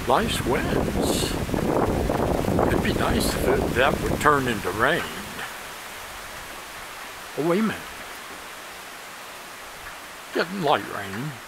Nice winds. It'd be nice if that would turn into rain. Oh, wait a minute. Getting light rain.